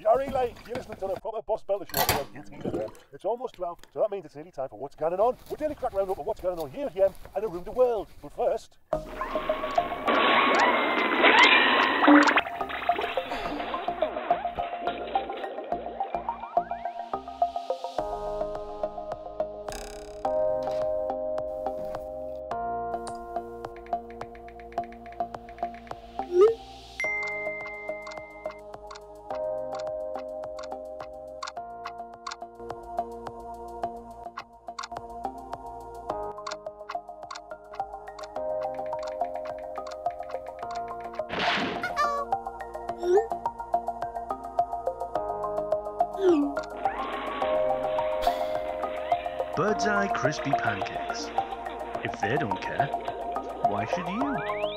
You're late. You're listening to the proper Boss Belter show on Guilty FM. It's almost 12, so that means it's nearly time for What's Going On. We're daily crack roundup of what's going on here again and around the world. But first... Bird's Eye crispy pancakes. If they don't care, why should you?